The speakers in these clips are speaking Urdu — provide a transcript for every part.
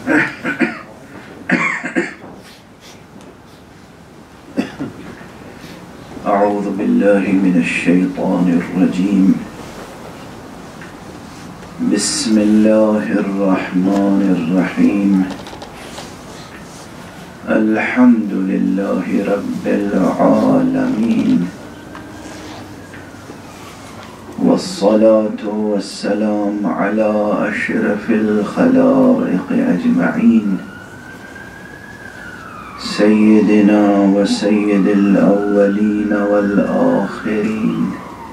اعوذ باللہ من الشیطان الرجیم بسم اللہ الرحمن الرحیم الحمد للہ رب العالمین والصلاة والسلام على أشرف الخلائق أجمعين سيدنا وسيد الأولين والآخرين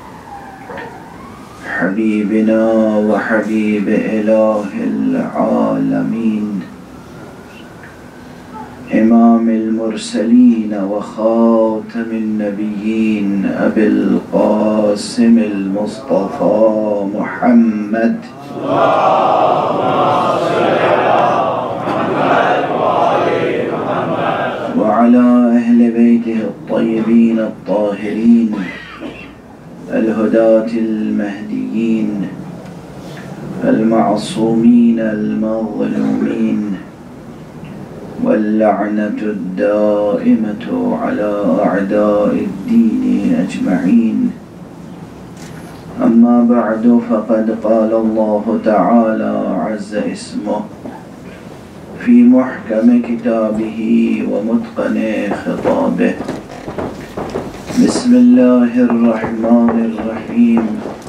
حبيبنا وحبيب إله العالمين إمام المرسلين وخاتم النبيين أبي القاسم المصطفى محمد وعلى أهل بيته الطيبين الطاهرين الهداة المهديين المعصومين المظلومين واللعنة الدائمة على أعداء الدين أجمعين أما بعد فقد قال الله تعالى عز اسمه في محكم كتابه ومتقن خطابه بسم الله الرحمن الرحيم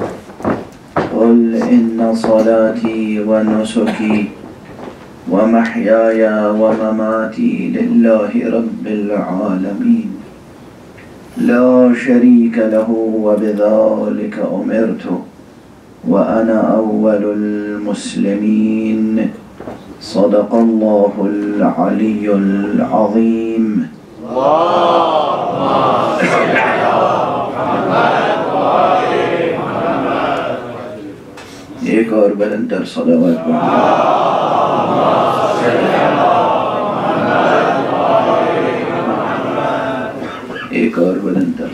قل إن صلاتي ونسكي ومحياي ومماتي لله رب العالمين لا شريك له وبذلك أمرت وأنا أول المسلمين صدق الله العلي العظيم اللهم صل على محمد وآل محمد ایک اور بلندر صلوات ایک اور بلندر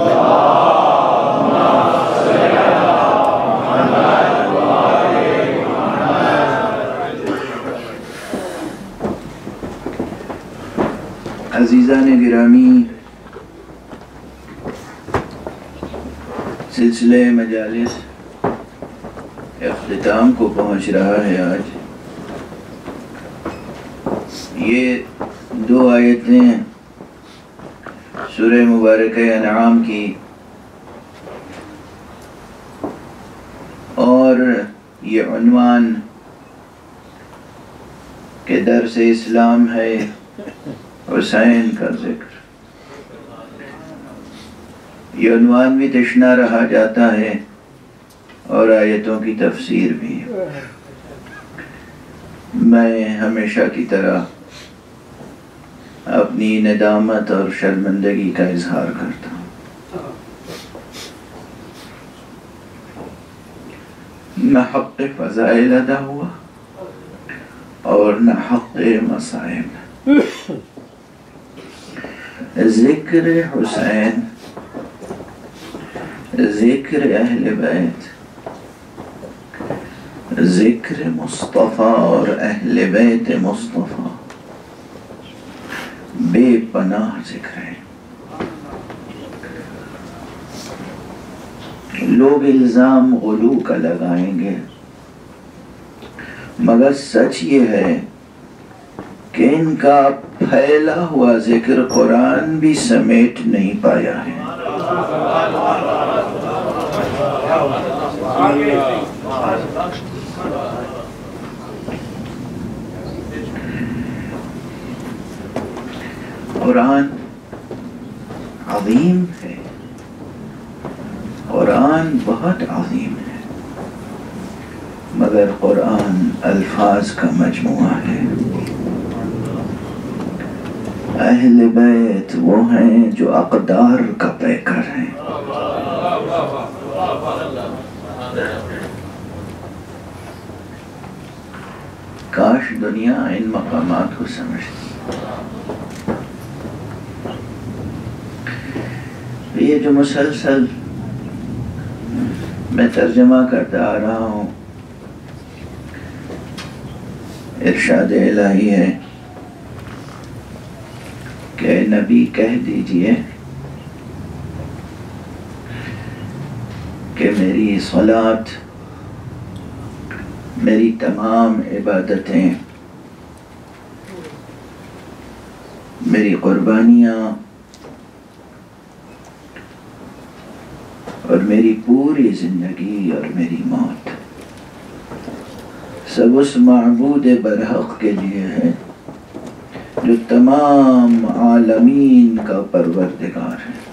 عزیزان گرامی، سلسلہ مجالس اختتام کو پہنچ رہا ہے آج۔ یہ دو آیتیں سورہ مبارکہ انعام کی اور یہ عنوان کہ درس اسلام ہے حسین کا ذکر، یہ عنوان بھی تشنا رہا جاتا ہے اور آیتوں کی تفسیر بھی۔ میں ہمیشہ کی طرح اپنی ندامت اور شرمندگی کا اظہار کرتا ہوں۔ نہ حق فضائل ادا ہوا اور نہ حق مصائب۔ ذکر حسین، ذکر اہل بیت، ذکر مصطفیٰ اور اہل بیت مصطفیٰ بے پناہ ذکر ہے۔ لوگ الزام غلو کا لگائیں گے، مگر سچ یہ ہے کہ ان کا پھیلا ہوا ذکر قرآن بھی سمیٹ نہیں پایا ہے۔ قرآن عظیم ہے، قرآن بہت عظیم ہے، مگر قرآن الفاظ کا مجموعہ ہے۔ اہل بیت وہ ہیں جو اقدار کا پیکر ہیں۔ کاش دنیا ان مقامات کو سمجھتی۔ یہ جو مسلسل میں ترجمہ کرتا آ رہا ہوں، ارشاد الہی ہے کہ نبی کہہ دیجئے کہ میری صلاۃ، میری تمام عبادتیں، میری قربانیاں اور میری پوری زندگی اور میری موت سب اس معبود برحق کے لیے ہے جو تمام عالمین کا پروردگار ہے،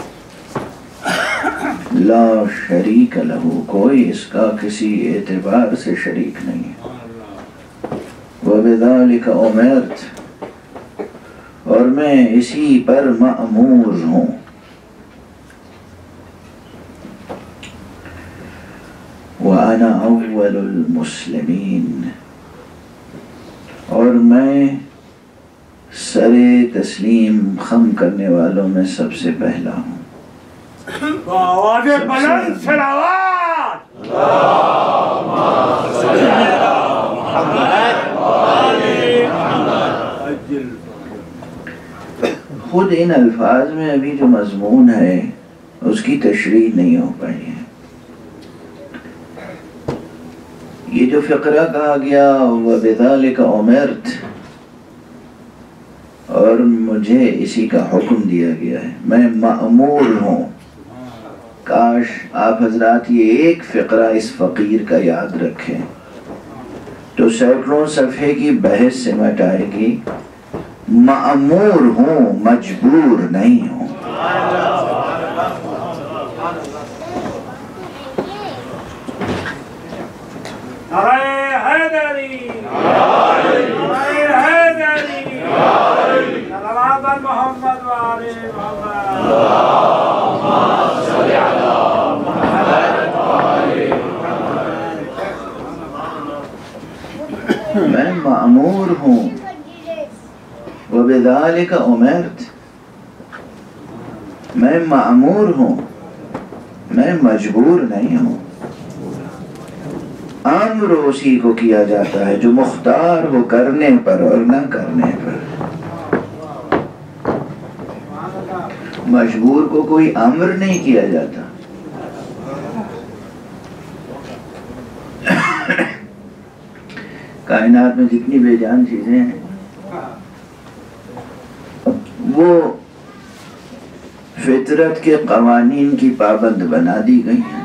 لا شریک لہو، کوئی اس کا کسی اعتبار سے شریک نہیں ہے، وبذالک امرت، اور میں اسی پر مأمور ہوں۔ وَأَنَا أَوَّلُ الْمُسْلِمِينَ، اور میں سر تسلیم خم کرنے والوں میں سب سے پہلا ہوں۔ آواز بلند صلوات۔ خود ان الفاظ میں ابھی جو مضمون ہے اس کی تشریح نہیں ہو پائی ہے۔ یہ جو فقرہ کہا گیا وَبِذَلِكَ أُمِرْتُ، اور مجھے اسی کا حکم دیا گیا ہے، میں مأمور ہوں۔ کاش آپ حضرات یہ ایک فقرہ اس فقیر کا یاد رکھیں تو سینکڑوں صفحے کی بحث سمٹ آئے گی۔ مأمور ہوں، مجبور نہیں ہوں۔ محمد وعلى میں مأمور ہوں، وبذالک امرت، میں مأمور ہوں، میں مجبور نہیں ہوں۔ امر اسی کو کیا جاتا ہے جو مختار ہو کرنے پر اور نہ کرنے پر۔ مجبور کو کوئی امر نہیں کیا جاتا۔ کائنات میں جتنی بے جان چیزیں ہیں وہ فطرت کے قوانین کی پابند بنا دی گئی ہیں۔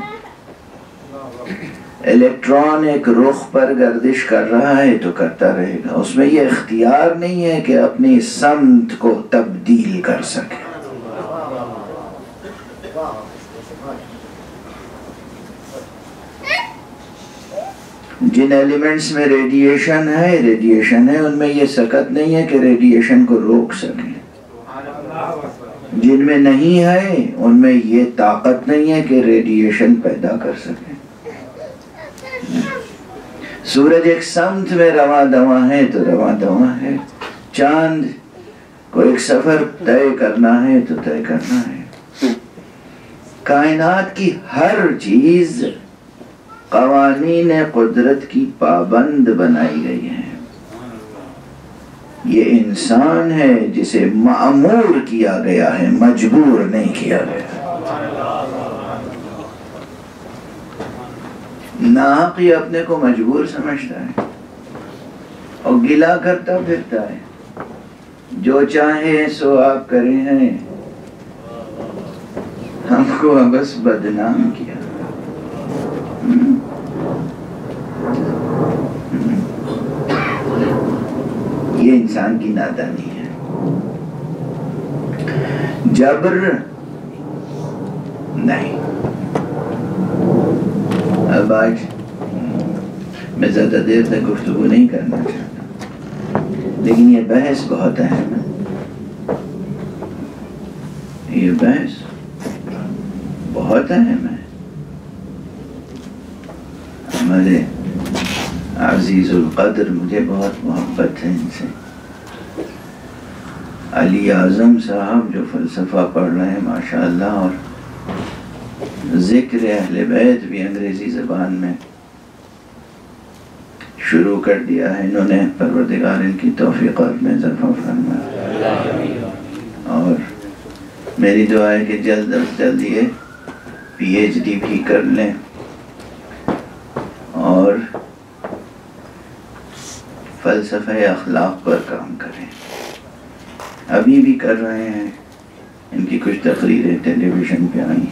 الیکٹران ایک رخ پر گردش کر رہا ہے تو کرتا رہے گا، اس میں یہ اختیار نہیں ہے کہ اپنی سمت کو تبدیل کر سکے۔ جن ایلیمنٹس میں ریڈیشن ہے ان میں یہ سکت نہیں ہے کہ ریڈیشن کو روک سکیں۔ جن میں نہیں ہے ان میں یہ طاقت نہیں ہے کہ ریڈیشن پیدا کر سکیں۔ سورج ایک سمت میں رواں دواں ہے تو رواں دواں ہے، چاند کو ایک سفر طے کرنا ہے تو طے کرنا ہے۔ کائنات کی ہر چیز قوانین قدرت کی پابند بنائی گئی ہے۔ یہ انسان ہے جسے مأمور کیا گیا ہے، مجبور نہیں کیا گیا۔ ناحق یہ اپنے کو مجبور سمجھتا ہے اور گلا کرتا پھرتا ہے، جو چاہے سو آپ کریں ہیں، ہم کو بس بدنام کیا۔ یہ انسان کی نادانی ہے۔ جبر نہیں۔ اب آج میں زیادہ دیر تک گفتگو نہیں کرنا چاہتا، لیکن یہ بحث بہت اہم ہے، یہ بحث بہت اہم ہے۔ ہمارے عزیز القدر، مجھے بہت محبت ہے ان سے، علی اعظم صاحب جو فلسفہ پڑھ رہے ہیں ماشاءاللہ، اور ذکر اہل بیت بھی انگریزی زبان میں شروع کر دیا ہے انہوں نے، پروردگار ان کی توفیقات میں اضافہ فرمائے، اور میری دعا ہے کہ جلد از جلد یہ پی ایچ ڈی بھی کر لیں اور فلسفہ اخلاق پر کام کریں۔ ابھی بھی کر رہے ہیں، ان کی کچھ تقریریں ٹیلی ویژن پہ آئیں۔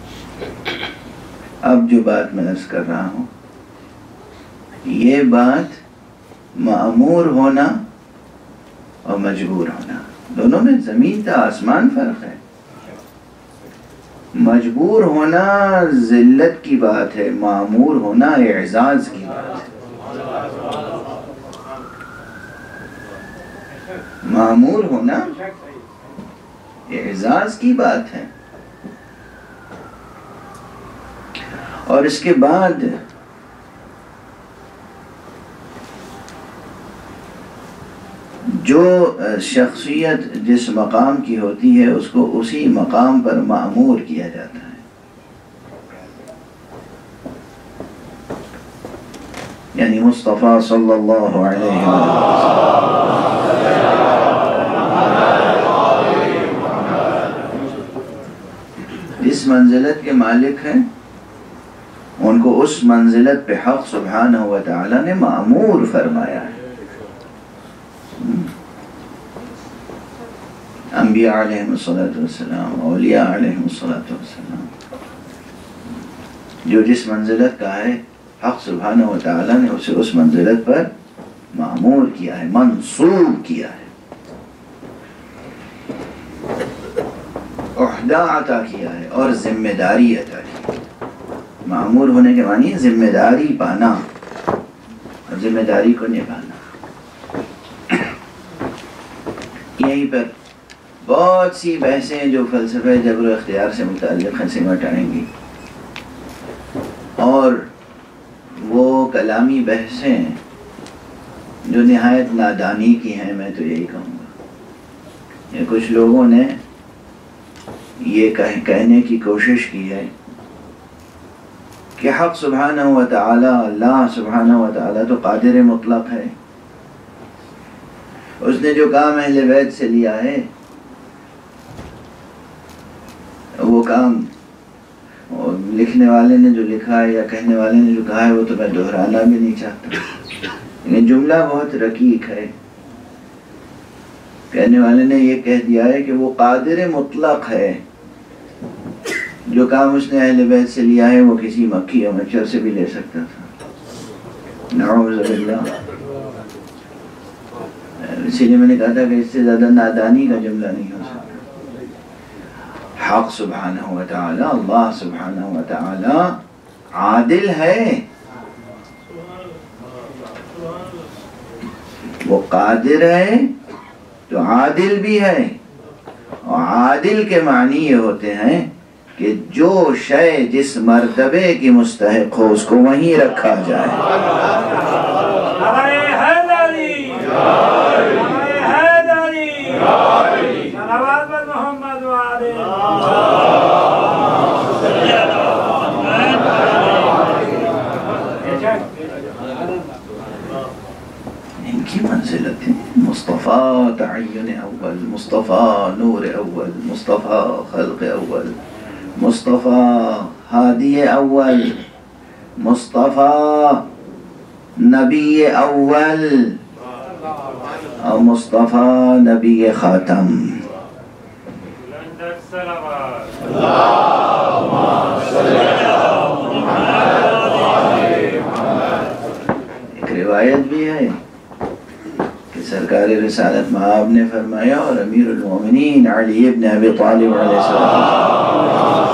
اب جو بات میں عرض کر رہا ہوں، یہ بات مأمور ہونا اور مجبور ہونا، دونوں میں زمین تا آسمان فرق ہے۔ مجبور ہونا ذلت کی بات ہے، مأمور ہونا اعزاز کی بات ہے۔ مأمور ہونا اعزاز کی بات ہے۔ اور اس کے بعد جو شخصیت جس مقام کی ہوتی ہے اس کو اسی مقام پر مأمور کیا جاتا ہے۔ یعنی مصطفیٰ صلی اللہ علیہ وسلم جس منزلت کے مالک ہیں ان کو اس منزلت پہ حق سبحانہ و تعالی نے مأمور فرمایا ہے۔ انبیاء علیہم السلام، اولیاء علیہم السلام، جو جس منزلت کا ہے حق سبحانہ و تعالی نے اسے اس منزلت پر مأمور کیا ہے، منصوب کیا ہے، عہدہ عطا کیا ہے اور ذمہ داری عطا کی ہے۔ مأمور ہونے کے معنی ہے ذمہ داری پانا اور ذمہ داری کو نبھانا۔ یہیں پر بہت سی بحثیں جو فلسفہ جبر و اختیار سے متعلق ہیں سمٹ آئیں گی، اور وہ کلامی بحثیں جو نہایت نادانی کی ہیں، میں تو یہی کہوں گا۔ یہ کچھ لوگوں نے یہ کہنے کی کوشش کی ہے کہ حق سبحانہ و تعالی، اللہ سبحانہ و تعالی تو قادر مطلق ہے، اس نے جو کام اہل بیت سے لیا ہے وہ کام لکھنے والے نے جو لکھا ہے یا کہنے والے نے جو کہا ہے وہ تو میں دہرانا بھی نہیں چاہتا، لیکن جملہ بہت رقیق ہے۔ کہنے والے نے یہ کہہ دیا ہے کہ وہ قادر مطلق ہے، جو کام اس نے اہل بیت سے لیا ہے وہ کسی مکھی یا مچھر سے بھی لے سکتا تھا۔ نعوذ باللہ۔ اسی لیے میں نے کہا تھا کہ اس سے زیادہ نادانی کا جملہ نہیں ہو سکتا۔ حق سبحانہ و تعالی، اللہ سبحانہ و تعالی عادل ہے، وہ قادر ہے تو عادل بھی ہے، اور عادل کے معنی یہ ہوتے ہیں کہ جو شے جس مرتبے کی مستحق ہو اس کو وہیں رکھا جائے۔ ان کی منزلت ہے مصطفیٰ تعین اول، مصطفیٰ نور اول، مصطفیٰ خلق اول، مصطفیٰ ہادی اول، مصطفیٰ نبی اول، اور مصطفیٰ نبی خاتم۔ ایک روایت بھی ہے کہ سرکار رسالت مآب نے فرمایا، اور امیر المومنین علی ابن ابی طالب علیہ السلام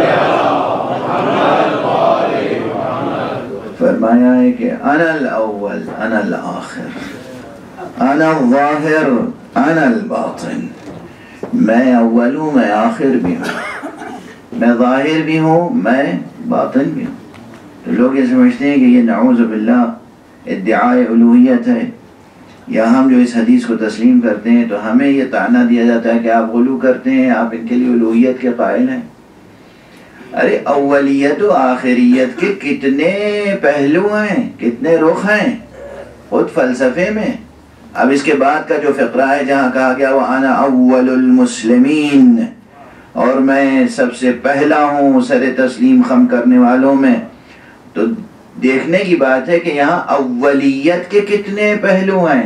فرمایا ہے کہ انا الاول انا الاخر انا الظاہر انا الباطن، میں اول ہوں، میں آخر بھی ہوں، میں ظاہر بھی ہوں، میں باطن بھی ہوں۔ تو لوگ یہ سمجھتے ہیں کہ یہ نعوذ باللہ ادعاء الوہیت ہے، یا ہم جو اس حدیث کو تسلیم کرتے ہیں تو ہمیں یہ طعنہ دیا جاتا ہے کہ آپ غلو کرتے ہیں، آپ ان کے لیے الوہیت کے قائل ہیں۔ ارے اولیت و آخریت کے کتنے پہلو ہیں، کتنے رخ ہیں، خود فلسفے میں. اب اس کے بعد کا جو فقرہ ہے جہاں کہا گیا وَأَنَا أَوَّلُ الْمُسْلِمِينَ، اور میں سب سے پہلا ہوں سر تسلیم خم کرنے والوں میں، تو دیکھنے کی بات ہے کہ یہاں اولیت کے کتنے پہلو ہیں.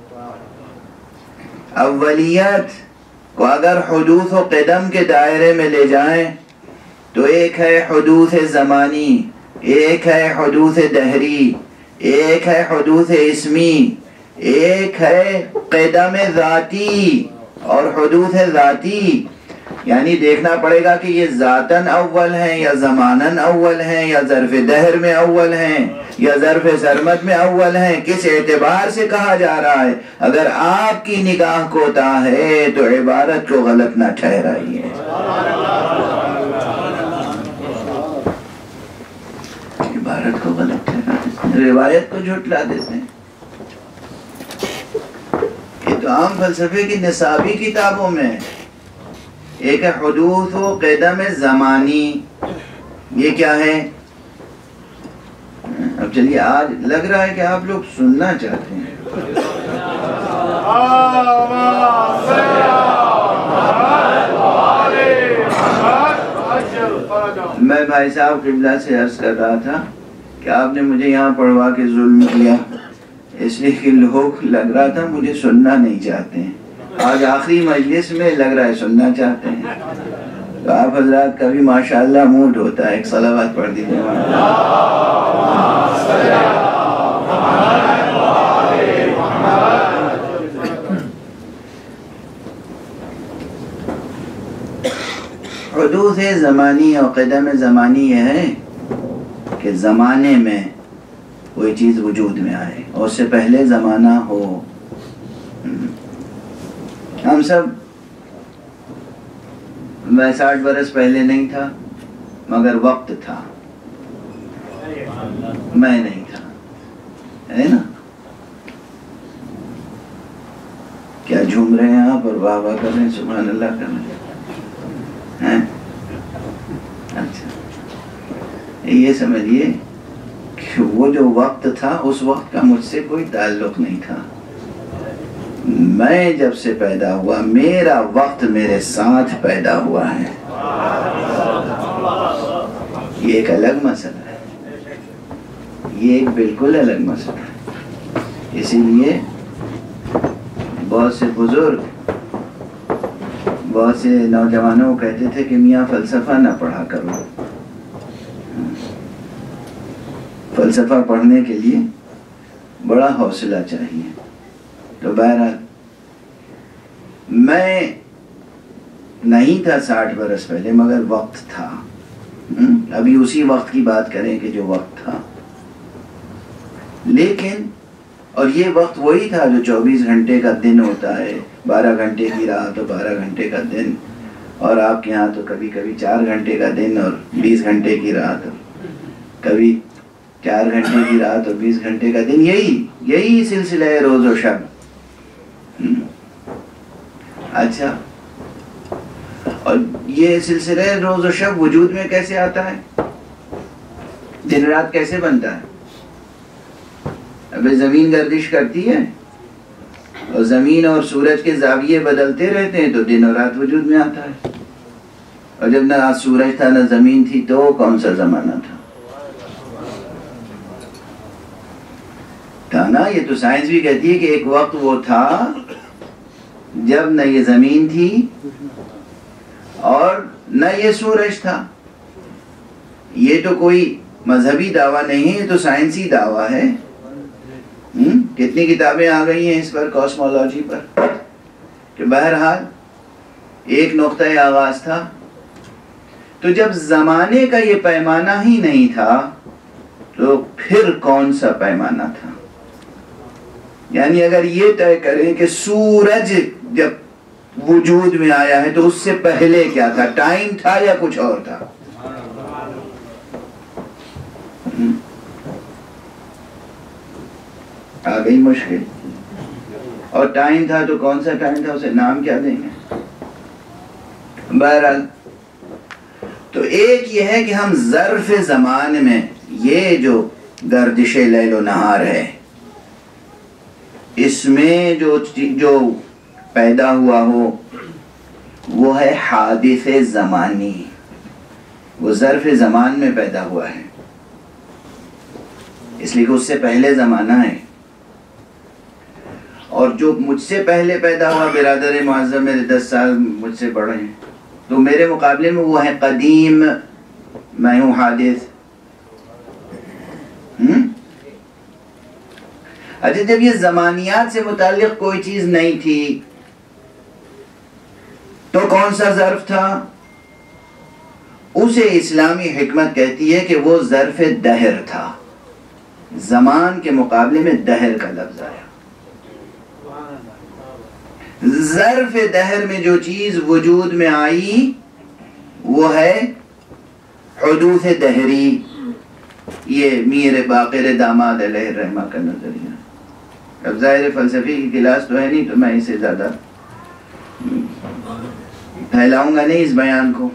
اولیت کو اگر حدوث و قدم کے دائرے میں لے جائیں تو ایک ہے حدوث زمانی، ایک ہے حدوث دہری، ایک ہے حدوث اسمی، ایک ہے قدم ذاتی اور حدوث ذاتی. یعنی دیکھنا پڑے گا کہ یہ ذاتاً اول ہیں یا زماناً اول ہیں یا ظرف دہر میں اول ہیں یا ظرف سرمد میں اول ہیں، کس اعتبار سے کہا جا رہا ہے. اگر آپ کی نگاہ کوتاہ ہے تو عبارت کو غلط نہ ٹھہرائیے. عبارت کو غلط ٹھہرا دیتے ہیں، روایت کو جھٹلا دیتے ہیں. یہ تو عام فلسفے کی نصابی کتابوں میں ایک ہے حدوث و قدم زمانی. یہ کیا ہے؟ اب چلیے، آج لگ رہا ہے کہ آپ لوگ سننا چاہتے ہیں. میں بھائی صاحب قبلہ سے عرض کر رہا تھا کہ آپ نے مجھے یہاں پڑھوا کے ظلم کیا، اس لیے کہ لوگ لگ رہا تھا مجھے سننا نہیں چاہتے ہیں. آج آخری مجلس میں لگ رہا ہے سننا چاہتے ہیں. تو آپ حضرات کا بھی ماشاءاللہ موڈ ہوتا ہے. ایک صلوات پڑھ دیجیے. حدوث زمانی اور قدم زمانی یہ ہے کہ زمانے میں کوئی چیز وجود میں آئے اور اس سے پہلے زمانہ ہو. ہم سب 60 برس پہلے نہیں تھا مگر وقت تھا، میں نہیں تھا، ہے نا؟ کیا جھوم رہے ہیں آپ اور واہ واہ کر رہے ہیں، سبحان اللہ کر رہے ہیں؟ اچھا، یہ سمجھیے کہ وہ جو وقت تھا اس وقت کا مجھ سے کوئی تعلق نہیں تھا. میں جب سے پیدا ہوا میرا وقت میرے ساتھ پیدا ہوا ہے. یہ ایک الگ مسئلہ ہے، یہ ایک بالکل الگ مسئلہ ہے. اسی لیے بہت سے بزرگ بہت سے نوجوانوں کو کہتے تھے کہ میاں فلسفہ نہ پڑھا کرو. فلسفہ پڑھنے کے لیے بڑا حوصلہ چاہیے. تو بہرحال میں نہیں تھا 60 برس پہلے مگر وقت تھا. ابھی اسی وقت کی بات کریں کہ جو وقت تھا، لیکن اور یہ وقت وہی تھا جو 24 گھنٹے کا دن ہوتا ہے، 12 گھنٹے کی رات اور 12 گھنٹے کا دن. اور آپ کے ہاں تو کبھی کبھی 4 گھنٹے کا دن اور 20 گھنٹے کی رات، کبھی 4 گھنٹے کی رات اور 20 گھنٹے کا دن. یہی سلسلہ ہے روز و شب. اچھا، اور یہ سلسلہ روز و شب وجود میں کیسے آتا ہے؟ دن رات کیسے بنتا ہے؟ ابھی زمین گردش کرتی ہے اور زمین اور سورج کے زاویے بدلتے رہتے ہیں تو دن اور رات وجود میں آتا ہے. اور جب نہ سورج تھا نہ زمین تھی تو کون سا زمانہ تھا نا؟ یہ تو سائنس بھی کہتی ہے کہ ایک وقت وہ تھا جب نہ یہ زمین تھی اور نہ یہ سورج تھا. یہ تو کوئی مذہبی دعویٰ نہیں ہے، یہ تو سائنسی دعویٰ ہے. کتنی کتابیں آ گئی ہیں اس پر، کاسمولوجی پر. کہ بہرحال ایک نقطۂ آغاز تھا. تو جب زمانے کا یہ پیمانہ ہی نہیں تھا تو پھر کون سا پیمانہ تھا؟ یعنی اگر یہ طے کریں کہ سورج جب وجود میں آیا ہے تو اس سے پہلے کیا تھا؟ ٹائم تھا یا کچھ اور تھا؟ آ گئی مشکل. اور ٹائم تھا تو کون سا ٹائم تھا، اسے نام کیا دیں گے؟ بہرحال تو ایک یہ ہے کہ ہم ظرف زمان میں یہ جو گردش لیل و نہار ہے اس میں جو پیدا ہوا ہو وہ ہے حادث زمانی، وہ ظرف زمان میں پیدا ہوا ہے، اس لیے کہ اس سے پہلے زمانہ ہے۔ اور جو مجھ سے پہلے پیدا ہوا برادر معظم میرے 10 سال مجھ سے بڑے ہیں، تو میرے مقابلے میں وہ ہے قدیم، میں ہوں حادث۔ اچھا، جب یہ زمانیات سے متعلق کوئی چیز نہیں تھی تو کون سا ظرف تھا؟ اسے اسلامی حکمت کہتی ہے کہ وہ ظرف دہر تھا، زمان کے مقابلے میں دہر کا لفظ آیا۔ ظرف دہر میں جو چیز وجود میں آئی وہ ہے حدوث دہری۔ یہ میر باقر داماد علیہ الرحمہ کا نظریہ۔ اب ظاہر فلسفی کی کلاس تو ہے نہیں، تو میں اسے زیادہ پھیلاؤں گا نہیں اس بیان کو۔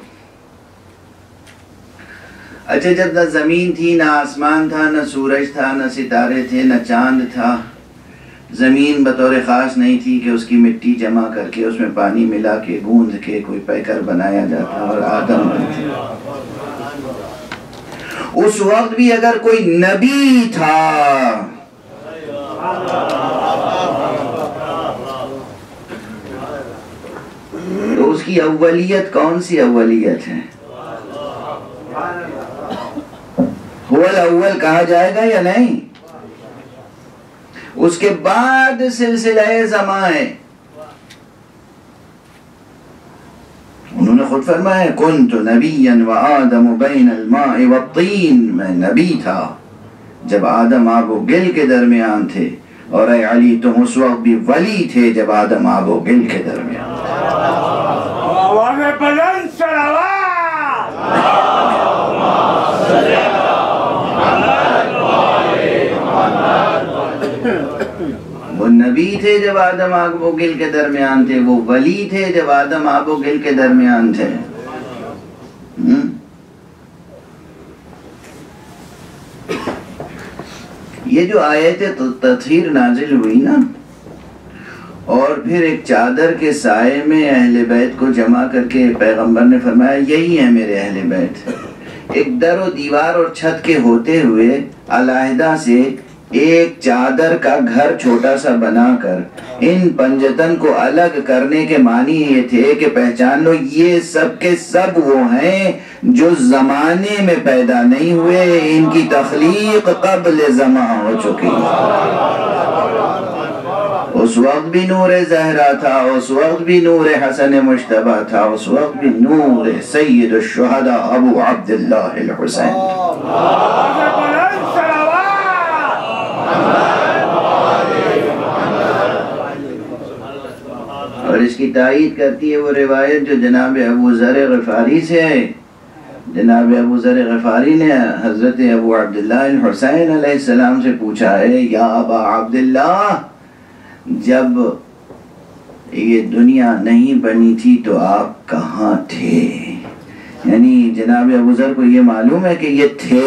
اچھا، جب نہ زمین تھی، نہ آسمان تھا، نہ سورج تھا، نہ ستارے تھے، نہ چاند تھا، زمین بطور خاص نہیں تھی کہ اس کی مٹی جمع کر کے اس میں پانی ملا کے گوندھ کے کوئی پیکر بنایا جاتا اور آدم بنتے۔ اس وقت بھی اگر کوئی نبی تھا تو اس کی اولیت کون سی اولیت ہے؟ هو الاول کہا جائے گا یا نہیں؟ اس کے بعد سلسلہ زمان ہے۔ انہوں نے خود فرمایا کنت نبیا وآدم بین الماء والطین، میں نبی تھا جب آدم آب و گل کے درمیان تھے، اور اے علی تم اس وقت بھی ولی تھے جب آدم آب و گل کے درمیان تھے۔ آواز بلند صلوات۔ وہ نبی تھے جب آدم آب و گل کے درمیان تھے، وہ ولی تھے جب آدم آب و گل کے درمیان تھے۔ یہ جو آیت تطہیر نازل ہوئی نا، اور پھر ایک چادر کے سائے میں اہل بیت کو جمع کر کے پیغمبر نے فرمایا یہی ہے میرے اہل بیت، ایک در و دیوار اور چھت کے ہوتے ہوئے علیحدہ سے ایک چادر کا گھر چھوٹا سا بنا کر ان پنجتن کو الگ کرنے کے معنی یہ تھے کہ پہچان لو یہ سب کے سب وہ ہیں جو زمانے میں پیدا نہیں ہوئے، ان کی تخلیق قبل زمان ہو چکی۔ اس وقت بھی نور زہرا تھا، اس وقت بھی نور حسن مجتبی تھا، اس وقت بھی نور سید الشہداء ابو عبداللہ الحسین۔ اور اس کی تائید کرتی ہے وہ روایت جو جناب ابو ذر غفاری سے ہے۔ جناب ابو ذر غفاری نے حضرت ابو عبداللہ الحسین علیہ السلام سے پوچھا ہے یا ابا عبداللہ، جب یہ دنیا نہیں بنی تھی تو آپ کہاں تھے؟ یعنی جناب ابو ذر کو یہ معلوم ہے کہ یہ تھے۔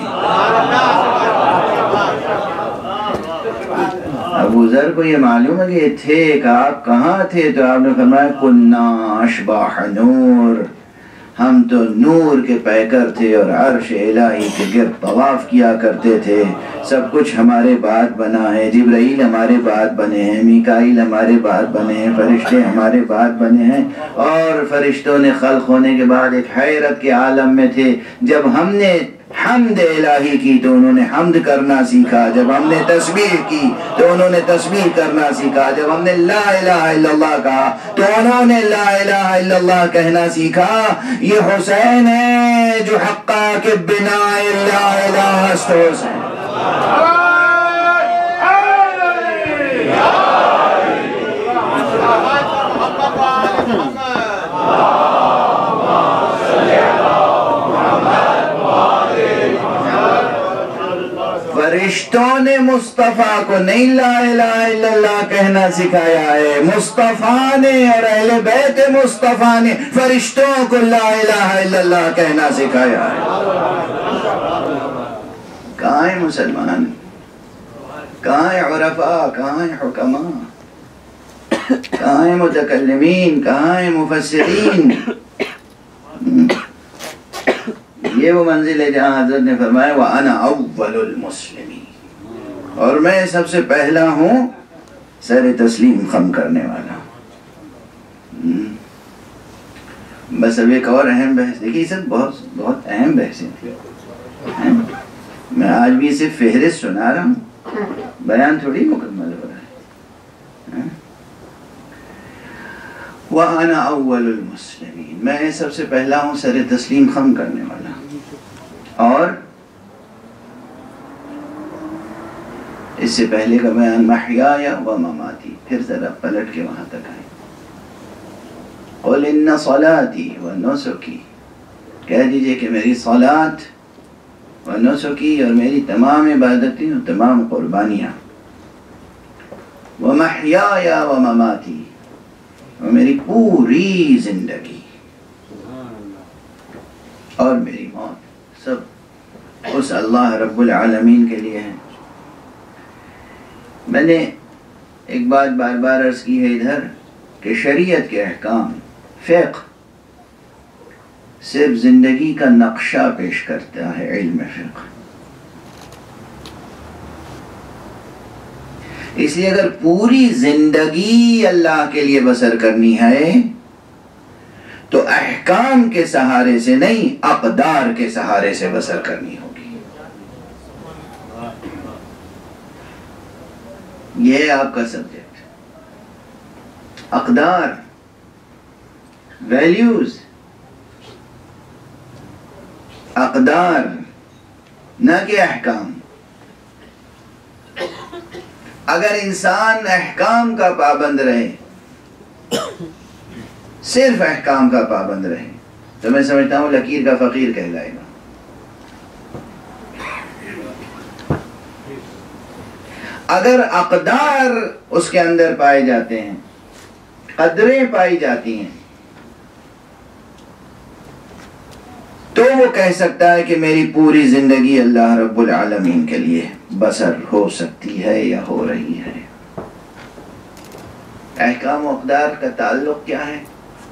ابو ذر کو یہ معلوم ہے کہ یہ تھے، کہ آپ کہاں تھے؟ تو آپ نے فرمایا کننا اشباح نور، ہم تو نور کے پیکر تھے اور عرش الہی کے گرد طواف کیا کرتے تھے، سب کچھ ہمارے بعد بنا ہے، جبرائیل ہمارے بعد بنے ہیں، میکائیل ہمارے بعد بنے ہیں، فرشتے ہمارے بعد بنے ہیں، اور فرشتوں نے خلق ہونے کے بعد ایک حیرت کے عالم میں تھے۔ جب ہم نے حمد الہی کی تو انہوں نے حمد کرنا سیکھا، جب ہم نے تسبیح کی تو انہوں نے تسبیح کرنا سیکھا، جب ہم نے لا الہ الا اللہ کہا تو انہوں نے لا الہ الا اللہ کہنا سیکھا۔ یہ حسین ہے جو حقا کے بنا لا الہ است حسین۔ فرشتوں نے مصطفیٰ کو نہیں لا الہ الا اللہ کہنا سکھایا ہے، مصطفیٰ نے اور اہل بیت مصطفیٰ نے فرشتوں کو لا الہ الا اللہ کہنا سکھایا ہے۔ کہاں ہے مسلمان؟ کہاں ہیں عرفاء، کہاں ہیں حکماء، کہاں ہیں متکلمین، کہاں ہیں مفسرین؟ یہ وہ منزل ہے جہاں حضرت نے فرمایا وَأَنَا أَوَّلُ الْمُسْلِمِينَ، اور میں سب سے پہلا ہوں سر تسلیم خم کرنے والا۔ بس اب ایک اور اہم بحث، دیکھیے یہ سب بہت اہم بحثیں ہیں، میں آج بھی صرف فہرست سنا رہا ہوں، بیان تھوڑی مکمل ہو رہا ہے۔ وَأَنَا أَوَّلُ الْمُسْلِمِينَ، میں سب سے پہلا ہوں سر تسلیم خم کرنے والا۔ اور اس سے پہلے کا بیان محیایا و مماتی، پھر ذرا پلٹ کے وہاں تک آئے۔ قُلْ إِنَّ صَلَاتِي وَنُسُكِي، کہہ دیجئے کہ میری صلات و نسکی، اور میری تمام عبادتیں اور تمام قربانیاں، وَمَحْيَايَ وَمَمَاتِي، اور میری پوری زندگی اور میری موت، سب اس اللہ رب العالمین کے لیے ہے۔ میں نے ایک بات بار بار عرض کی ہے ادھر کہ شریعت کے احکام، فقہ صرف زندگی کا نقشہ پیش کرتا ہے، علم فقہ۔ اس لیے اگر پوری زندگی اللہ کے لیے بسر کرنی ہے تو احکام کے سہارے سے نہیں، اقدار کے سہارے سے بسر کرنی ہوگی۔ یہ ہے آپ کا سبجیکٹ، اقدار، ویلیوز، اقدار، نہ کہ احکام۔ اگر انسان احکام کا پابند رہے، صرف احکام کا پابند رہے، تو میں سمجھتا ہوں لکیر کا فقیر کہلائے گا۔ اگر اقدار اس کے اندر پائے جاتے ہیں، قدریں پائی جاتی ہیں، تو وہ کہہ سکتا ہے کہ میری پوری زندگی اللہ رب العالمین کے لیے بسر ہو سکتی ہے یا ہو رہی ہے۔ احکام و اقدار کا تعلق کیا ہے؟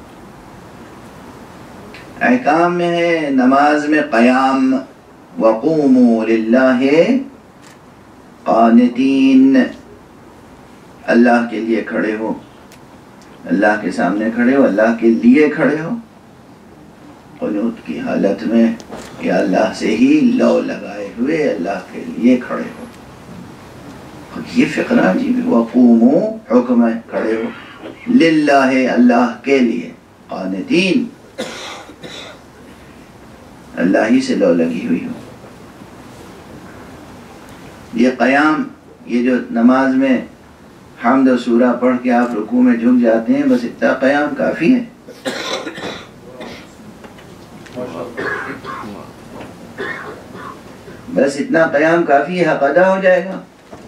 احکام میں ہے نماز میں قیام، وَقُومُوا لِلَّهِ قانتین، اللہ کے لیے کھڑے ہو، اللہ کے سامنے کھڑے ہو، اللہ کے لیے کھڑے ہو، قنوت کی حالت میں کہ اللہ سے ہی لو لگائے ہوئے اللہ کے لیے کھڑے ہو۔ یہ فقرہ عجیب ہے، وَقُومُوا حکم ہے کھڑے ہو، للہ اللہ کے لیے، قانتین اللہ ہی سے لو لگی ہوئی ہو۔ یہ قیام، یہ جو نماز میں حمد و سورہ پڑھ کے آپ رکوع میں جھک جاتے ہیں، بس اتنا قیام کافی ہے۔ بس اتنا قیام کافی ہے، حق ادا ہو جائے گا۔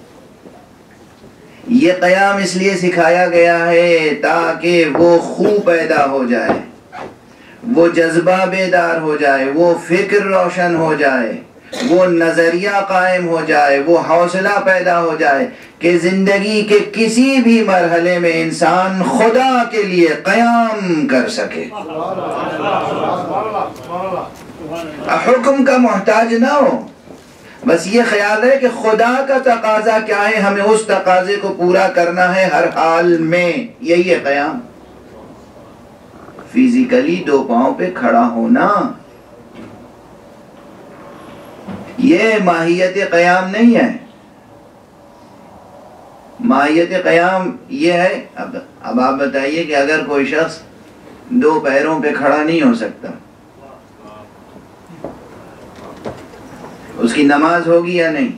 یہ قیام اس لیے سکھایا گیا ہے تاکہ وہ خو پیدا ہو جائے، وہ جذبہ بیدار ہو جائے، وہ فکر روشن ہو جائے، وہ نظریہ قائم ہو جائے، وہ حوصلہ پیدا ہو جائے کہ زندگی کے کسی بھی مرحلے میں انسان خدا کے لیے قیام کر سکے، حکم کا محتاج نہ ہو۔ بس یہ خیال ہے کہ خدا کا تقاضا کیا ہے، ہمیں اس تقاضے کو پورا کرنا ہے ہر حال میں، یہی ہے قیام۔ فزیکلی دو پاؤں پہ کھڑا ہونا، یہ ماہیت قیام نہیں ہے۔ ماہیت قیام یہ ہے، اب آپ بتائیے کہ اگر کوئی شخص دو پیروں پہ کھڑا نہیں ہو سکتا، اس کی نماز ہوگی یا نہیں؟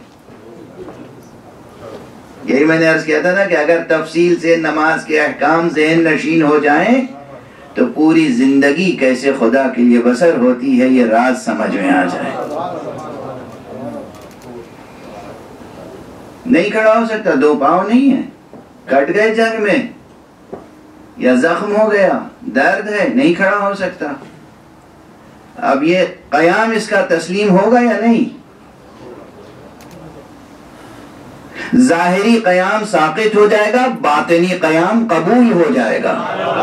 یہی میں نے عرض کیا تھا نا کہ اگر تفصیل سے نماز کے احکام ذہن نشین ہو جائیں تو پوری زندگی کیسے خدا کے لیے بسر ہوتی ہے یہ راز سمجھ میں آ جائے۔ نہیں کھڑا ہو سکتا، دو پاؤں نہیں ہیں، کٹ گئے جنگ میں یا زخم ہو گیا، درد ہے، نہیں کھڑا ہو سکتا۔ اب یہ قیام اس کا تسلیم ہوگا یا نہیں؟ ظاہری قیام ساقط ہو جائے گا، باطنی قیام قبول ہو جائے گا۔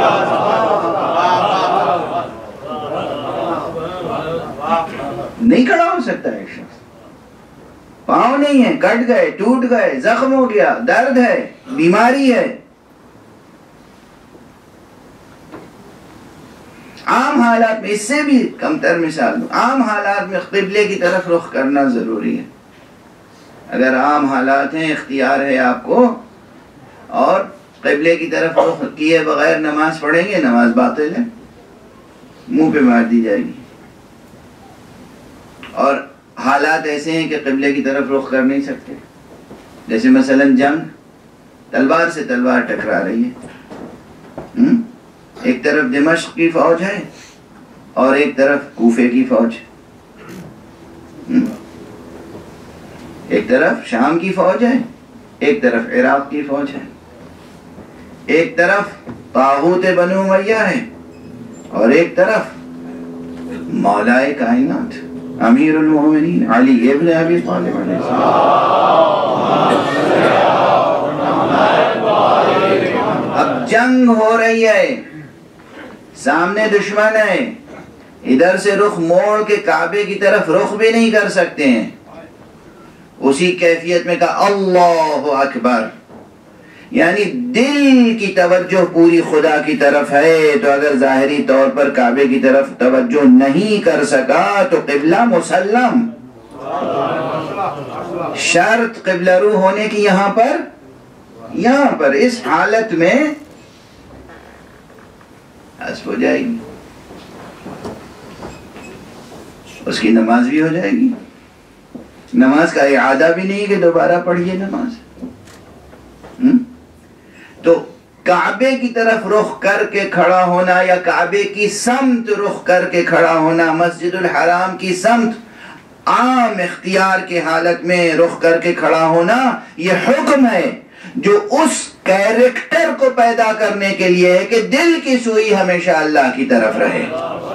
نہیں کھڑا ہو سکتا ہے شخص، پاؤں نہیں ہے، کٹ گئے، ٹوٹ گئے، زخم ہو گیا، درد ہے، بیماری ہے۔ عام حالات میں، اس سے بھی کم تر مثال دوں، عام حالات میں قبلے کی طرف رخ کرنا ضروری ہے۔ اگر عام حالات ہیں، اختیار ہے آپ کو، اور قبلے کی طرف رخ کیے بغیر نماز پڑھیں گے، نماز باطل ہے، منہ پہ مار دی جائے گی۔ اور حالات ایسے ہیں کہ قبلے کی طرف رخ کر نہیں سکتے، جیسے مثلا جنگ، تلوار سے تلوار ٹکرا رہی ہے، ایک طرف دمشق کی فوج ہے اور ایک طرف کوفے کی فوج، ایک طرف شام کی فوج ہے، ایک طرف عراق کی فوج ہے، ایک طرف طاغوت بنو امیہ ہے اور ایک طرف مولائے کائنات امیر المومنین علی ابن ابی طالب علیہ السلام۔ اب جنگ ہو رہی ہے، سامنے دشمن ہے، ادھر سے رخ موڑ کے کعبے کی طرف رخ بھی نہیں کر سکتے ہیں۔ اسی کیفیت میں کہا اللہ اکبر، یعنی دل کی توجہ پوری خدا کی طرف ہے، تو اگر ظاہری طور پر کعبے کی طرف توجہ نہیں کر سکا تو قبلہ مسلم، شرط قبلہ رو ہونے کی یہاں پر اس حالت میں حذف ہو جائے گی، اس کی نماز بھی ہو جائے گی، نماز کا اعادہ بھی نہیں کہ دوبارہ پڑھیے نماز۔ تو کعبے کی طرف رخ کر کے کھڑا ہونا یا کعبے کی سمت رخ کر کے کھڑا ہونا، مسجد الحرام کی سمت عام اختیار کی حالت میں رخ کر کے کھڑا ہونا، یہ حکم ہے جو اس کیریکٹر کو پیدا کرنے کے لیے ہے کہ دل کی سوئی ہمیشہ اللہ کی طرف رہے۔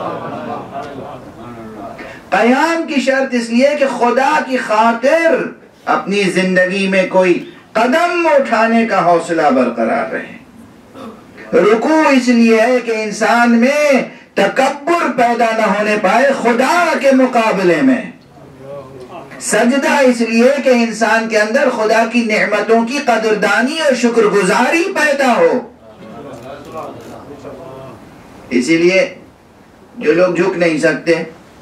قیام کی شرط اس لیے کہ خدا کی خاطر اپنی زندگی میں کوئی قدم اٹھانے کا حوصلہ برقرار رہے۔ رکوع اس لیے ہے کہ انسان میں تکبر پیدا نہ ہونے پائے خدا کے مقابلے میں۔ سجدہ اس لیے کہ انسان کے اندر خدا کی نعمتوں کی قدردانی اور شکر گزاری پیدا ہو۔ اسی لیے جو لوگ جھک نہیں سکتے،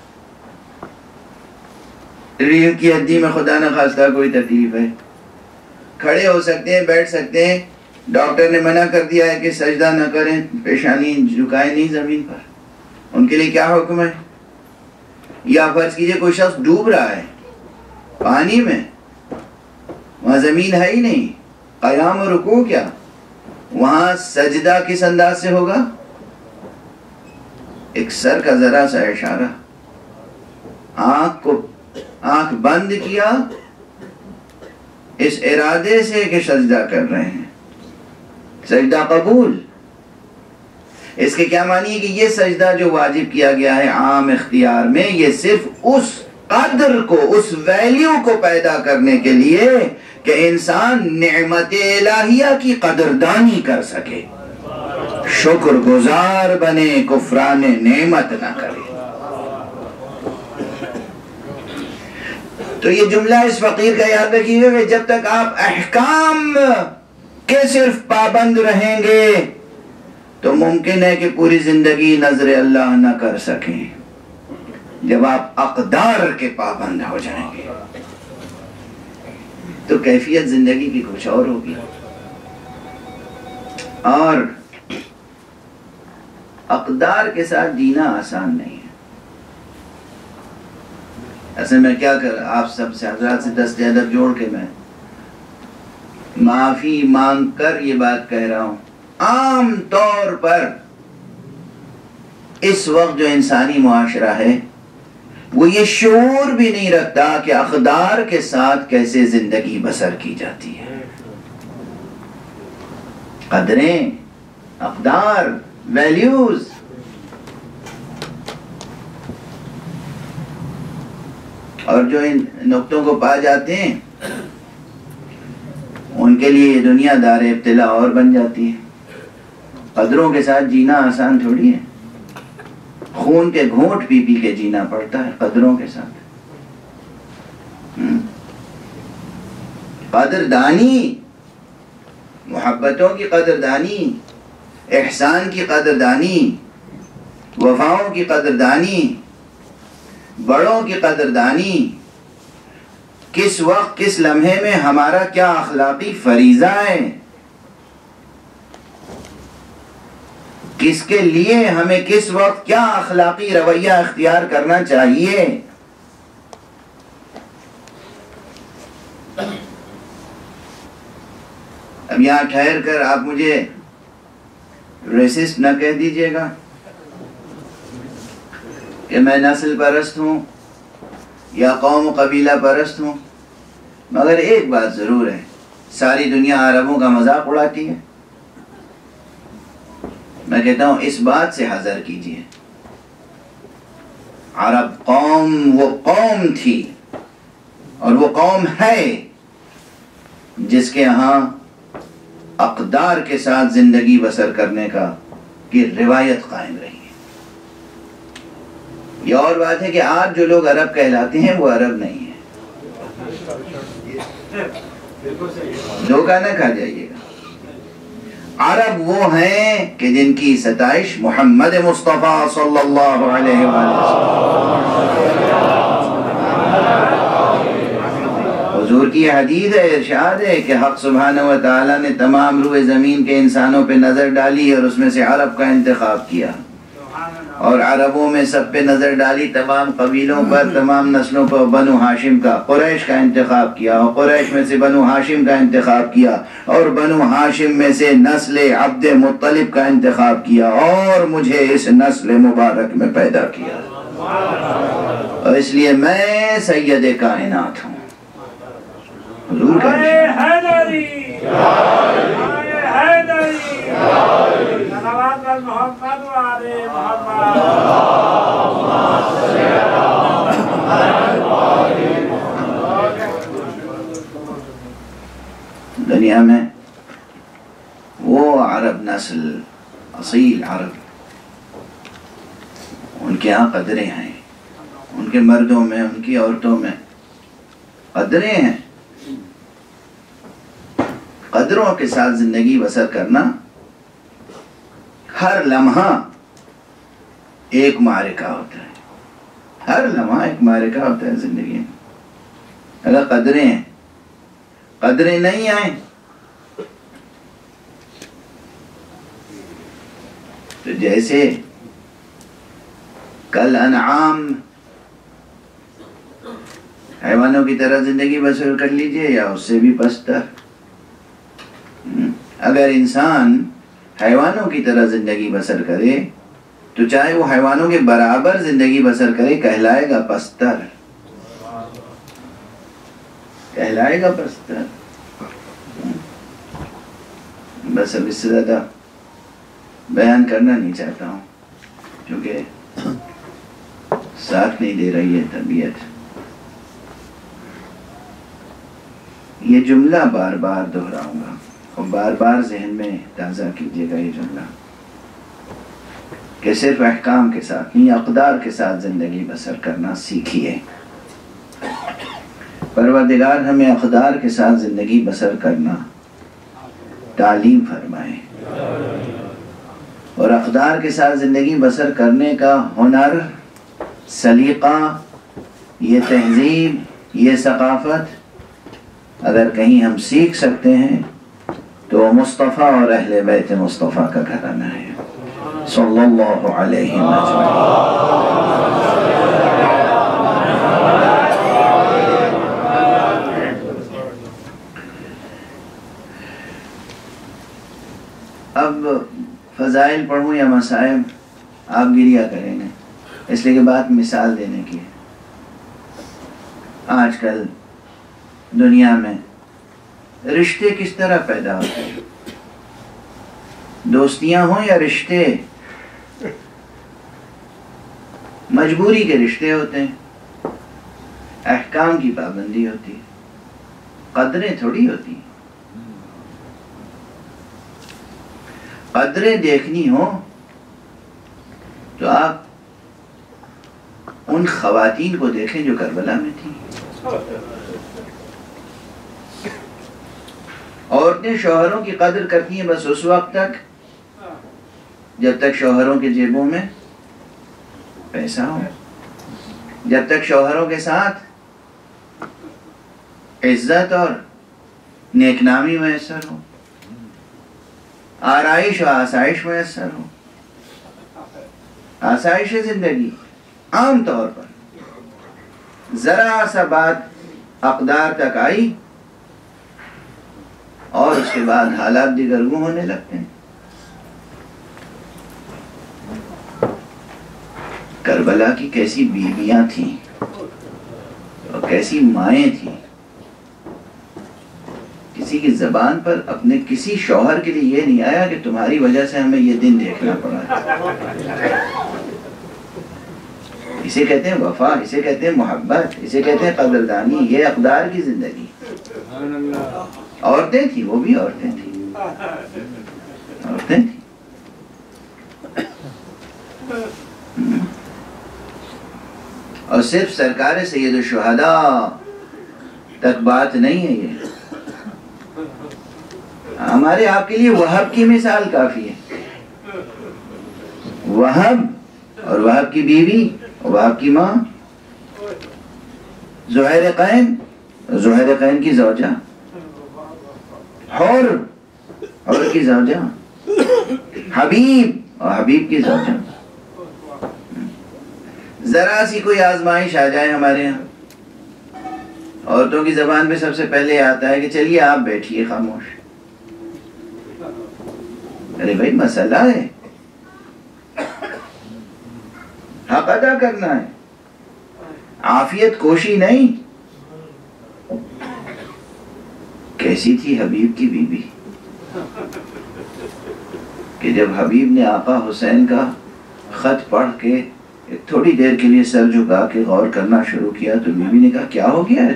ریڑھ کی ہڈی میں خدا نہ خواستہ کوئی تکلیف ہے، کھڑے ہو سکتے ہیں، بیٹھ سکتے ہیں، ڈاکٹر نے منع کر دیا ہے کہ سجدہ نہ کریں، پیشانی جھکائیں نہیں زمین پر، ان کے لیے کیا حکم ہے؟ یا فرض کیجئے کوئی شخص ڈوب رہا ہے پانی میں، وہاں زمین ہے ہی نہیں، قیام و رکوع کیا، وہاں سجدہ کس انداز سے ہوگا؟ ایک سر کا ذرا سا اشارہ، آنکھ بند کیا اس ارادے سے کہ سجدہ کر رہے ہیں، سجدہ قبول۔ اس کے کیا معنی ہے کہ یہ سجدہ جو واجب کیا گیا ہے عام اختیار میں، یہ صرف اس قدر کو، اس ویلیو کو پیدا کرنے کے لیے کہ انسان نعمت الہیہ کی قدردانی کر سکے، شکر گزار بنے، کفران نعمت نہ کرے۔ تو یہ جملہ اس فقیر کا یاد رکھیے گا کہ جب تک آپ احکام کے صرف پابند رہیں گے تو ممکن ہے کہ پوری زندگی نظر اللہ نہ کر سکیں۔ جب آپ اقدار کے پابند ہو جائیں گے تو کیفیت زندگی کی کچھ اور ہوگی، اور اقدار کے ساتھ جینا آسان نہیں ہے۔ ایسے میں کیا کر آپ سب سے حضرات سے دست ادب جوڑ کے میں معافی مانگ کر یہ بات کہہ رہا ہوں، عام طور پر اس وقت جو انسانی معاشرہ ہے وہ یہ شعور بھی نہیں رکھتا کہ اقدار کے ساتھ کیسے زندگی بسر کی جاتی ہے۔ قدریں، اقدار، ویلیوز، اور جو ان نقطوں کو پا جاتے ہیں ان کے لیے یہ دنیا دار ابتلا اور بن جاتی ہے۔ قدروں کے ساتھ جینا آسان تھوڑی ہے، خون کے گھونٹ پی پی کے جینا پڑتا ہے قدروں کے ساتھ۔ قدردانی، محبتوں کی قدردانی، احسان کی قدردانی، وفاؤں کی قدردانی، بڑوں کی قدردانی، کس وقت کس لمحے میں ہمارا کیا اخلاقی فریضہ ہے، کس کے لیے ہمیں کس وقت کیا اخلاقی رویہ اختیار کرنا چاہیے۔ اب یہاں ٹھہر کر آپ مجھے ریسسٹ نہ کہہ دیجئے گا کہ میں نسل پرست ہوں یا قوم و قبیلہ پرست ہوں، مگر ایک بات ضرور ہے، ساری دنیا عربوں کا مذاق اڑاتی ہے۔ میں کہتا ہوں اس بات سے حذر کیجئے، عرب قوم وہ قوم تھی اور وہ قوم ہے جس کے ہاں اقدار کے ساتھ زندگی بسر کرنے کی روایت قائم رہی ہے۔ یہ اور بات ہے کہ آج جو لوگ عرب کہلاتے ہیں وہ عرب نہیں ہیں، دھوکہ نہ کھا جائیے گا۔ عرب وہ ہیں کہ جن کی ستائش محمد مصطفیٰ صلی اللہ علیہ وسلم، حضور کی حدیث ہے، ارشاد ہے کہ حق سبحانہ و تعالیٰ نے تمام روئے زمین کے انسانوں پہ نظر ڈالی اور اس میں سے عرب کا انتخاب کیا، اور عربوں میں سب پہ نظر ڈالی، تمام قبیلوں پر، تمام نسلوں پر بنو ہاشم کا، قریش کا انتخاب کیا، اور قریش میں سے بنو ہاشم کا انتخاب کیا، اور بنو ہاشم میں سے نسل عبد مطلب کا انتخاب کیا، اور مجھے اس نسل مبارک میں پیدا کیا، اور اس لیے میں سید کائنات ہوں۔ حضور کا دنیا میں وہ عرب نسل، اصیل عرب، ان کے ہاں قدریں ہیں، ان کے مردوں میں، ان کی عورتوں میں قدریں ہیں۔ قدروں کے ساتھ زندگی بسر کرنا، ہر لمحہ ایک معرکہ ہوتا ہے، ہر لمحہ ایک معرکہ ہوتا ہے زندگی میں۔ اگر قدریں ہیں، قدریں نہیں آئیں تو جیسے کل انعام حیوانوں کی طرح زندگی بسر کر لیجئے یا اس سے بھی پستر۔ اگر انسان حیوانوں کی طرح زندگی بسر کرے تو چاہے وہ حیوانوں کے برابر زندگی بسر کرے کہلائے گا پستر، کہلائے گا پستر۔ بس اب اس سے زیادہ بیان کرنا نہیں چاہتا ہوں کیونکہ ساتھ نہیں دے رہی ہے طبیعت۔ یہ جملہ بار بار دہراؤں گا اور بار بار ذہن میں تازہ کیجیے گا یہ جملہ کہ صرف احکام کے ساتھ نہیں، اقدار کے ساتھ زندگی بسر کرنا سیکھیے۔ پروردگار ہمیں اقدار کے ساتھ زندگی بسر کرنا تعلیم فرمائے، اور اقدار کے ساتھ زندگی بسر کرنے کا ہنر، سلیقہ، یہ تہذیب، یہ ثقافت اگر کہیں ہم سیکھ سکتے ہیں تو وہ مصطفیٰ اور اہل بیت مصطفیٰ کا گھرانہ ہے صلی اللہ علیہ وسلم۔ اب فضائل پڑھوں یا مصائب، آپ گریہ کریں گے، اس لیے کہ بات مثال دینے کی ہے۔ آج کل دنیا میں رشتے کس طرح پیدا ہوتے ہیں، دوستیاں ہوں یا رشتے، مجبوری کے رشتے ہوتے ہیں، احکام کی پابندی ہوتی ہے، قدریں تھوڑی ہوتی ہیں۔ قدریں دیکھنی ہو تو آپ ان خواتین کو دیکھیں جو کربلا میں تھیں. عورتیں شوہروں کی قدر کرتی ہیں بس اس وقت تک جب تک شوہروں کے جیبوں میں پیسہ ہو، جب تک شوہروں کے ساتھ عزت اور نیکنامی میسر ہو، آرائش و آسائش میسر ہو. آسائش زندگی عام طور پر ذرا سا بات اقدار تک آئی اور اس کے بعد حالات دیگرگوں ہونے لگتے ہیں. کربلا کی کیسی بیویاں تھیں اور کیسی مائیں تھیں. کسی کی زبان پر اپنے کسی شوہر کے لیے یہ نہیں آیا کہ تمہاری وجہ سے ہمیں یہ دن دیکھنا پڑا. اسے کہتے ہیں وفا، اسے کہتے ہیں محبت، اسے کہتے ہیں قدردانی. یہ اقدار کی زندگی. عورتیں تھیں، وہ بھی عورتیں تھیں، عورتیں تھیں. اور صرف سرکار سید الشہداء تک بات نہیں ہے یہ. ہمارے آپ کے لیے وہب کی مثال کافی ہے. وہب اور وہب کی بیوی، وہب کی ماں، زہیر قین، زہیر قین کی زوجہ، حور، حور کی زوجہ، حبیب اور حبیب کی زوجہ. ذرا سی کوئی آزمائش آ جائے ہمارے یہاں، عورتوں کی زبان پہ سب سے پہلے آتا ہے کہ چلیے آپ بیٹھیے خاموش. ارے بھائی مسئلہ ہے، حق ادا کرنا ہے، عافیت کوشی نہیں. کیسی تھی حبیب کی بیوی کہ جب حبیب نے آقا حسین کا خط پڑھ کے تھوڑی دیر کے لیے سر جھکا کے غور کرنا شروع کیا تو بیوی نے کہا کیا ہو گیا ہے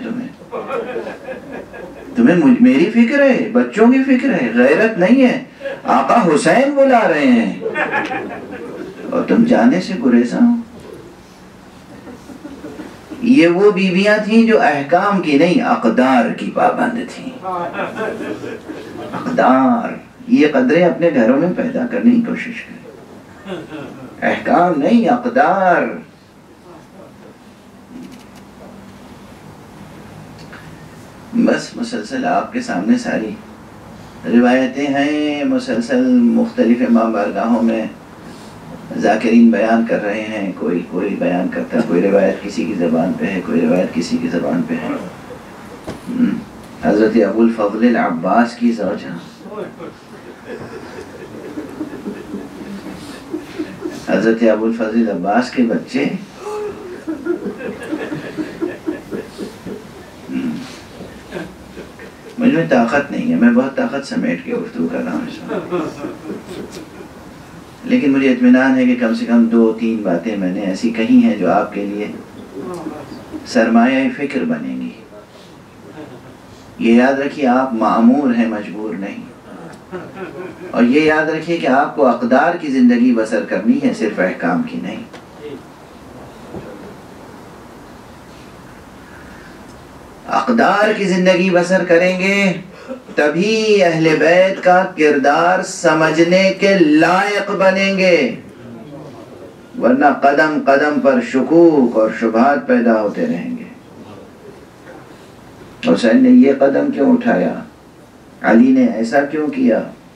تمہیں میری فکر ہے، بچوں کی فکر ہے، غیرت نہیں ہے. آقا حسین بلا رہے ہیں اور تم جانے سے گریزاں ہو. یہ وہ بیویاں تھیں جو احکام کی نہیں اقدار کی پابند تھیں. اقدار، یہ قدریں اپنے گھروں میں پیدا کرنے کی کوشش کریں. احکام نہیں، اقدار. بس مسلسل آپ کے سامنے ساری روایتیں ہیں، مسلسل مختلف امام بارگاہوں میں ذاکرین بیان کر رہے ہیں. کوئی بیان کرتا ہے، کوئی روایت کسی کی زبان پہ ہے، کوئی روایت کسی کی زبان پہ ہے. حضرت ابو الفضل العباس کی زوجہ، حضرت ابو الفضل عباس کے بچے، مجھ میں طاقت نہیں ہے، میں بہت طاقت سمیٹ کے گفتگو کر رہا ہوں اس وقت، لیکن مجھے اطمینان ہے کہ کم سے کم 2-3 باتیں میں نے ایسی کہی ہیں جو آپ کے لیے سرمایہ فکر بنیں گی. یہ یاد رکھیے آپ مأمور ہیں، مجبور نہیں. اور یہ یاد رکھیے کہ آپ کو اقدار کی زندگی بسر کرنی ہے، صرف احکام کی نہیں. اقدار کی زندگی بسر کریں گے تبھی اہل بیت کا کردار سمجھنے کے لائق بنیں گے، ورنہ قدم قدم پر شکوک اور شبہات پیدا ہوتے رہیں گے. حسین نے یہ قدم کیوں اٹھایا؟ علی نے ایسا کیوں کیا؟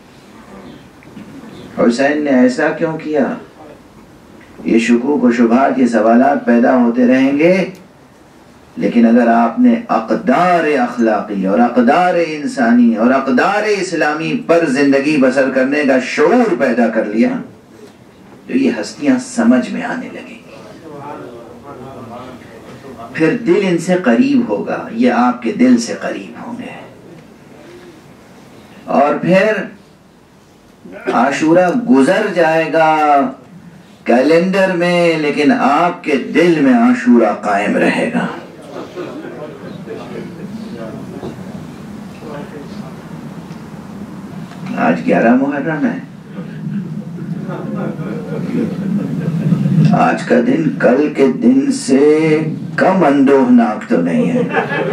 حسین نے ایسا کیوں کیا؟ یہ شکوک و شبہات، یہ سوالات پیدا ہوتے رہیں گے. لیکن اگر آپ نے اقدار اخلاقی اور اقدار انسانی اور اقدار اسلامی پر زندگی بسر کرنے کا شعور پیدا کر لیا تو یہ ہستیاں سمجھ میں آنے لگیں گی. پھر دل ان سے قریب ہوگا، یہ آپ کے دل سے قریب ہوں گے. اور پھر عاشورہ گزر جائے گا کیلنڈر میں، لیکن آپ کے دل میں عاشورہ قائم رہے گا. آج 11 محرم ہے، آج کا دن کل کے دن سے کم اندوہناک تو نہیں ہے.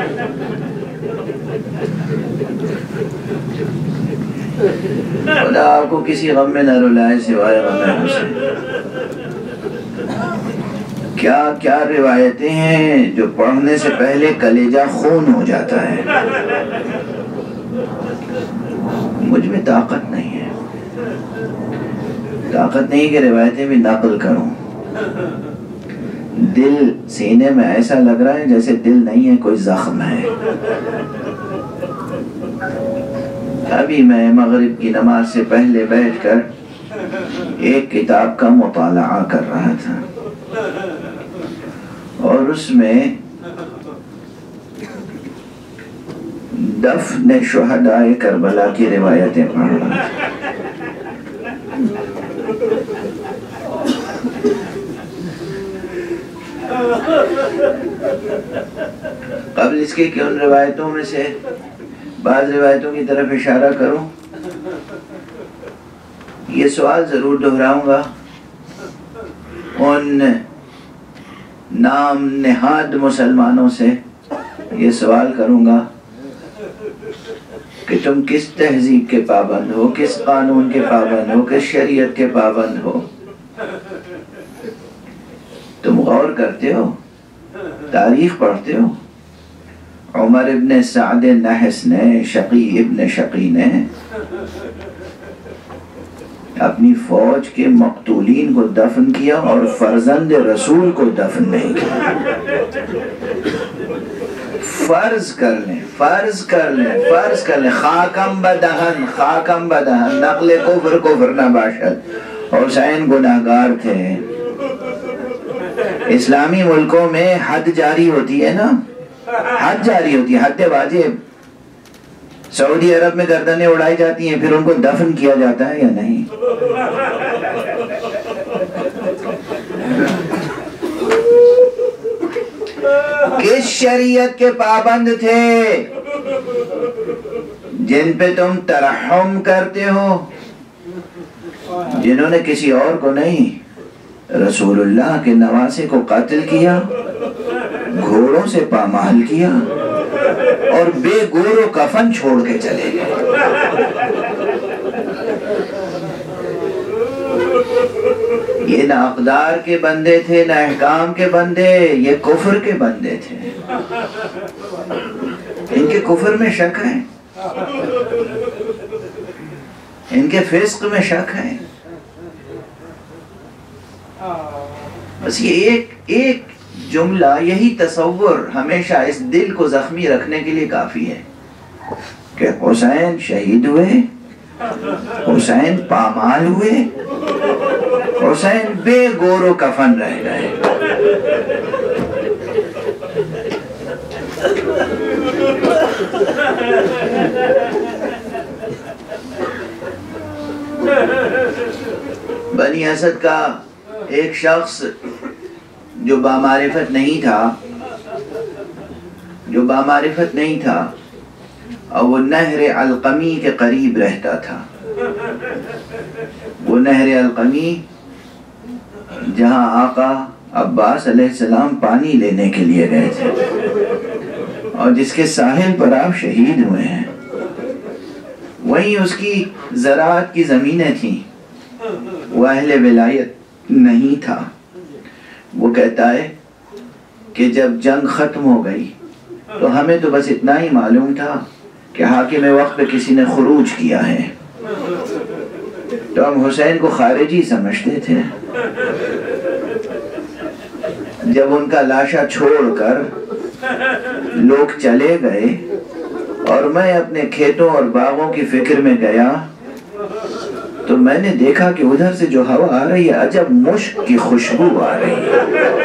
خدا آپ کو کسی غم میں نہ رلائے سوائے غم حسین. کیا کیا روایتیں ہیں جو پڑھنے سے پہلے کلیجہ خون ہو جاتا ہے. مجھ میں طاقت نہیں ہے، طاقت نہیں کہ روایتیں بھی نقل کروں. دل سینے میں ایسا لگ رہا ہے جیسے دل نہیں ہے، کوئی زخم ہے. ابھی میں مغرب کی نماز سے پہلے بیٹھ کر ایک کتاب کا مطالعہ کر رہا تھا اور اس میں دفن شہداء کربلا کی روایتیں پڑھ رہا تھا. قبل اس کے کہ ان روایتوں میں سے بعض روایتوں کی طرف اشارہ کروں، یہ سوال ضرور دہراؤں گا. ان نام نہاد مسلمانوں سے یہ سوال کروں گا کہ تم کس تہذیب کے پابند ہو، کس قانون کے پابند ہو، کس شریعت کے پابند ہو. تم غور کرتے ہو، تاریخ پڑھتے ہو. عمر ابن سعد نحس نے، شقی ابن شقی نے اپنی فوج کے مقتولین کو دفن کیا اور فرزند رسول کو دفن نہیں کیا. فرض کر لیں خاکم بدہن نقل کفر نہ باشد. حسین گناہگار تھے. اسلامی ملکوں میں حد جاری ہوتی ہے نا، حد جاری ہوتی ہے، حد واجب. سعودی عرب میں گردنیں اڑائی جاتی ہیں، پھر ان کو دفن کیا جاتا ہے یا نہیں؟ کس شریعت کے پابند تھے جن پہ تم ترحم کرتے ہو، جنہوں نے کسی اور کو نہیں، رسول اللہ کے نواسے کو قتل کیا، گھوڑوں سے پامال کیا اور بے گور و کفن چھوڑ کے چلے گئے. یہ نہ اقدار کے بندے تھے، نہ احکام کے بندے، یہ کفر کے بندے تھے. ان کے کفر میں شک ہے، ان کے فسق میں شک ہے. بس یہ ایک جملہ، یہی تصور ہمیشہ اس دل کو زخمی رکھنے کے لیے کافی ہے کہ حسین شہید ہوئے، حسین پامال ہوئے، حسین بے گور و کفن رہ گئے. بنی اسد کا ایک شخص جو بامعرفت نہیں تھا اور وہ نہر القمی کے قریب رہتا تھا. وہ نہر القمی جہاں آقا عباس علیہ السلام پانی لینے کے لیے گئے تھے اور جس کے ساحل پر آپ شہید ہوئے ہیں، وہیں اس کی زراعت کی زمینیں تھیں. وہ اہل ولایت نہیں تھا. وہ کہتا ہے کہ جب جنگ ختم ہو گئی تو ہمیں تو بس اتنا ہی معلوم تھا کہ حاکم وقت پہ کسی نے خروج کیا ہے، تو ہم حسین کو خارجی سمجھتے تھے. جب ان کا لاشا چھوڑ کر لوگ چلے گئے اور میں اپنے کھیتوں اور باغوں کی فکر میں گیا تو میں نے دیکھا کہ ادھر سے جو ہوا آ رہی ہے عجب مشک کی خوشبو آ رہی ہے.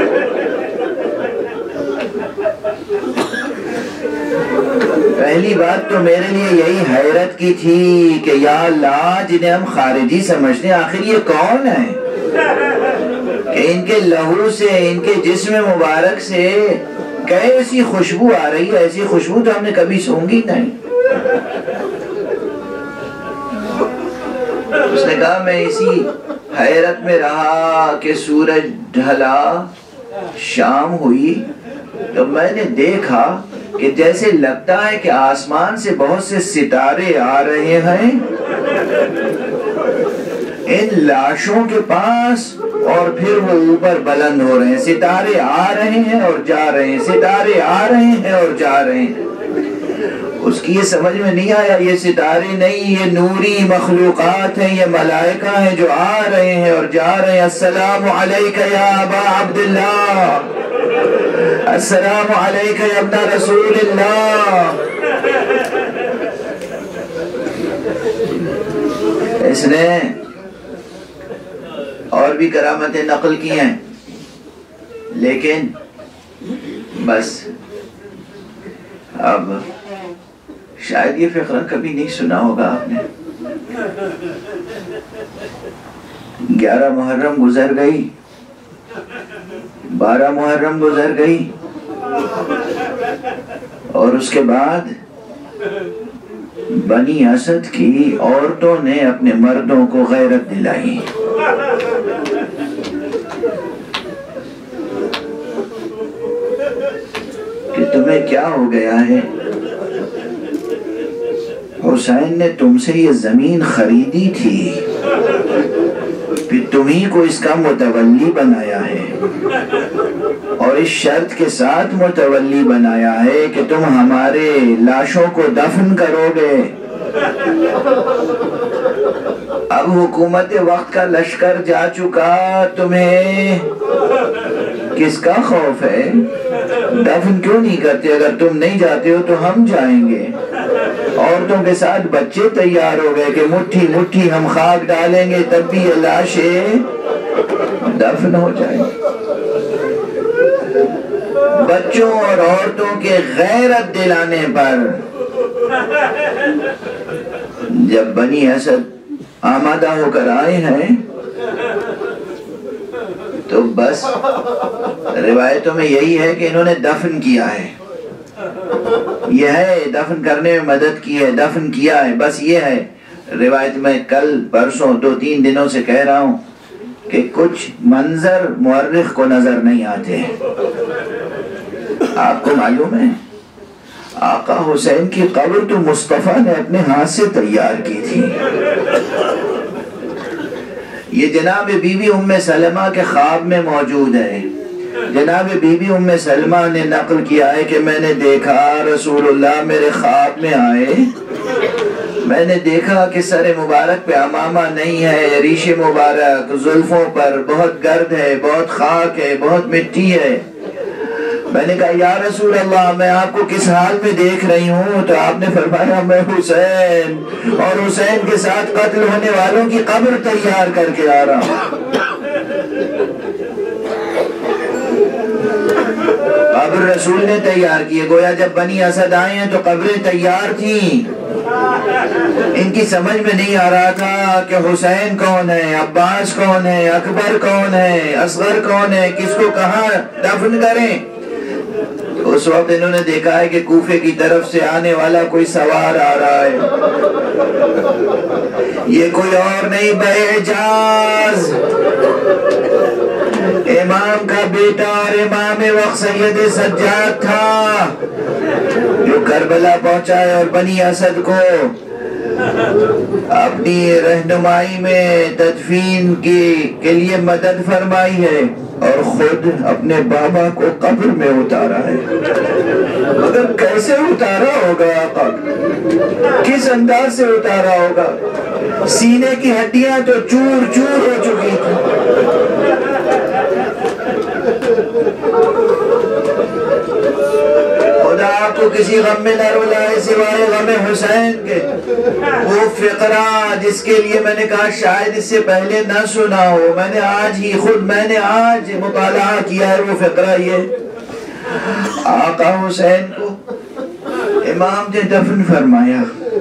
پہلی بات تو میرے لیے یہی حیرت کی تھی کہ یا اللہ، جنہیں ہم خارجی سمجھتے ہیں آخر یہ کون ہے کہ ان کے لہو سے، ان کے جسم مبارک سے کیسی خوشبو آ رہی ہے. ایسی خوشبو تو ہم نے کبھی سونگی نہیں. اس نے کہا میں اسی حیرت میں رہا کہ سورج ڈھلا، شام ہوئی، تو میں نے دیکھا کہ جیسے لگتا ہے کہ آسمان سے بہت سے ستارے آ رہے ہیں ان لاشوں کے پاس، اور پھر وہ اوپر بلند ہو رہے ہیں۔ ستارے آ رہے ہیں اور جا رہے ہیں، ستارے آ رہے ہیں اور جا رہے ہیں۔ اس کی یہ سمجھ میں نہیں آیا یہ ستارے نہیں، یہ نوری مخلوقات ہیں، یہ ملائکہ ہیں جو آ رہے ہیں اور جا رہے ہیں۔ السلام علیکہ یا ابا عبداللہ، السلام علیکہ یا ابن رسول اللہ۔ اس نے اور بھی کرامتیں نقل کی ہیں، لیکن بس اب شاید یہ فقرہ کبھی نہیں سنا ہوگا آپ نے۔ 11 محرم گزر گئی، 12 محرم گزر گئی، اور اس کے بعد بنی اسد کی عورتوں نے اپنے مردوں کو غیرت دلائی۔ کہ تمہیں کیا ہو گیا ہے؟ حسین نے تم سے یہ زمین خریدی تھی، پھر تمہیں کو اس کا متولی بنایا ہے، اور اس شرط کے ساتھ متولی بنایا ہے کہ تم ہمارے لاشوں کو دفن کرو گے۔ اب حکومت وقت کا لشکر جا چکا، تمہیں کس کا خوف ہے؟ دفن کیوں نہیں کرتے؟ اگر تم نہیں جاتے ہو تو ہم جائیں گے۔ عورتوں کے ساتھ بچے تیار ہو گئے کہ مٹھی مٹھی ہم خاک ڈالیں گے، تب بھی یہ لاشیں دفن ہو جائیں گے۔ بچوں اور عورتوں کے غیرت دلانے پر جب بنی اسد آمادہ ہو کر آئے ہیں تو بس روایتوں میں یہی ہے کہ انہوں نے دفن کیا ہے، یہ ہے دفن کرنے میں مدد کی ہے، دفن کیا ہے، بس یہ ہے۔ روایت میں کل پرسوں 2-3 دنوں سے کہہ رہا ہوں کہ کچھ منظر مورخ کو نظر نہیں آتے۔ آپ کو معلوم ہے آقا حسین کی قبر تو مصطفیٰ نے اپنے ہاتھ سے تیار کی تھی۔ یہ جناب بی بی ام سلمہ کے خواب میں موجود ہے۔ جناب بی بی ام سلمہ نے نقل کیا ہے کہ میں نے دیکھا رسول اللہ میرے خواب میں آئے، میں نے دیکھا کہ سر مبارک پہ عمامہ نہیں ہے، ریش مبارک زلفوں پر بہت گرد ہے، بہت خاک ہے، بہت مٹی ہے۔ میں نے کہا یا رسول اللہ میں آپ کو کس حال میں دیکھ رہی ہوں؟ تو آپ نے فرمایا میں حسین اور حسین کے ساتھ قتل ہونے والوں کی قبر تیار کر کے آ رہا ہوں۔ قبر رسول نے تیار کی ہے، گویا جب بنی اسد آئے ہیں تو قبریں تیار تھیں۔ ان کی سمجھ میں نہیں آ رہا تھا کہ حسین کون ہے، عباس کون ہے، اکبر کون ہے، اصغر کون ہے، کس کو کہاں دفن کریں۔ اس وقت انہوں نے دیکھا ہے کہ کوفے کی طرف سے آنے والا کوئی سوار آ رہا ہے، یہ کوئی اور نہیں باعجاز امام کا بیٹا اور امام وقت سید سجاد تھا، جو کربلا پہنچا ہے اور بنی اسد کو اپنی رہنمائی میں تدفین کے لیے مدد فرمائی ہے، اور خود اپنے بابا کو قبر میں اتارا ہے۔ مگر کیسے اتارا ہوگا آقا؟ کس انداز سے اتارا ہوگا؟ سینے کی ہڈیاں تو چور چور ہو چکی تھی۔ خدا آپ کو کسی غم میں نہ رلائے سوائے غم حسین کے۔ وہ فقرہ جس کے لیے میں نے کہا شاید اس سے پہلے نہ سنا ہو، میں نے آج مطالعہ کیا ہے، وہ فقرہ یہ آقا حسین کو امام نے دفن فرمایا،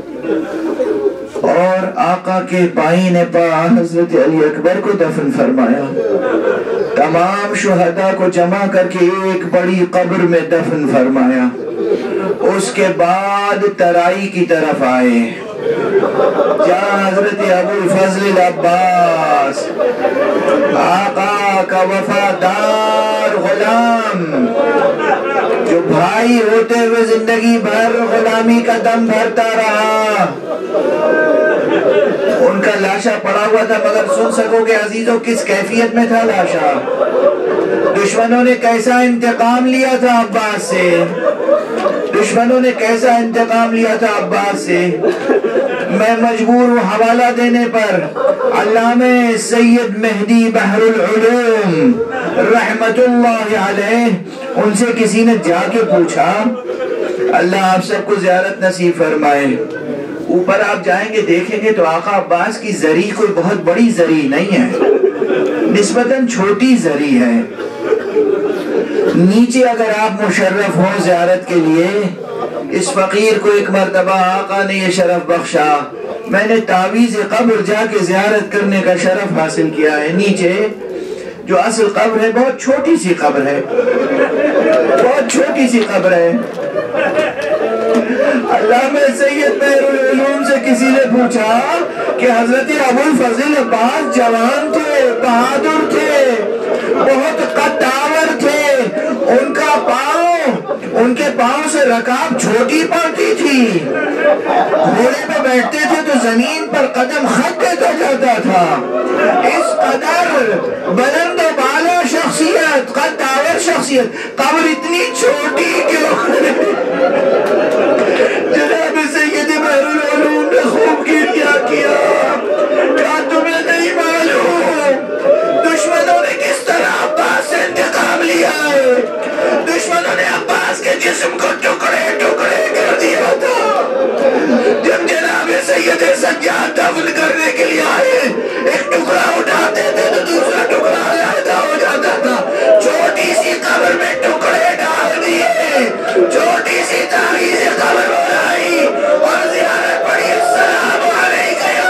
اور آقا کے بائیں پا حضرت علی اکبر کو دفن فرمایا، تمام شہداء کو جمع کر کے ایک بڑی قبر میں دفن فرمایا۔ اس کے بعد ترائی کی طرف آئے، جہاں حضرت ابو الفضل العباس آقا کا وفادار غلام جو بھائی ہوتے ہوئے زندگی بھر غلامی کا دم بھرتا رہا، ان کا لاشا پڑا ہوا تھا، مگر سن سکو کہ عزیزوں کس کیفیت میں تھا لاشا؟ دشمنوں نے کیسا انتقام لیا تھا عباس سے، دشمنوں نے کیسا انتقام لیا تھا عباس سے۔ میں مجبور ہوں حوالہ دینے پر علامہ سید مہدی بحر العلوم رحمت اللہ علیہ، ان سے کسی نے جا کے پوچھا، اللہ آپ سب کو زیارت نصیب فرمائے، اوپر آپ جائیں گے دیکھیں گے تو آقا عباس کی زری کوئی بہت بڑی زری نہیں ہے، نسبتاً چھوٹی زری ہے۔ نیچے اگر آپ مشرف ہوں زیارت کے لیے، اس فقیر کو ایک مرتبہ آقا نے یہ شرف بخشا، میں نے تعویذ قبر جا کے زیارت کرنے کا شرف حاصل کیا ہے۔ نیچے جو اصل قبر ہے بہت چھوٹی سی قبر ہے، بہت چھوٹی سی قبر ہے۔ علامہ سید بحر العلوم سے کسی نے پوچھا کہ حضرت ابو الفضل عباس جوان تھے، بہادر تھے، بہت قدآور تھے، ان کے پاؤں سے رکاب چھوٹی پڑتی تھی، گھوڑے پہ بیٹھتے تھے تو زمین پر قدم خط دیتا جاتا تھا، اس قدر بلند و بالا شخصیت، قدآور شخصیت، قبر اتنی چھوٹی کیوں؟ جناب سید بحر العلوم نے خوب گریہ کیا، کیا تمہیں نہیں معلوم دشمنوں نے کس طرح عباس سے انتقام لیا ہے؟ دشمنوں نے عباس کے جسم کو ٹکڑے ٹکڑے کر دیا تھا، جب جناب سید سجاد دفن کرنے کے لیے آئے، ایک ٹکڑا اٹھاتے تھے تو دوسرا ٹکڑا علیحدہ ہو جاتا تھا، چھوٹی سی قبر میں ٹکڑے ڈال دیے، چھوٹی سی تعویذ قبر بنائی اور زیارت پڑھی، السلام علیکہ یا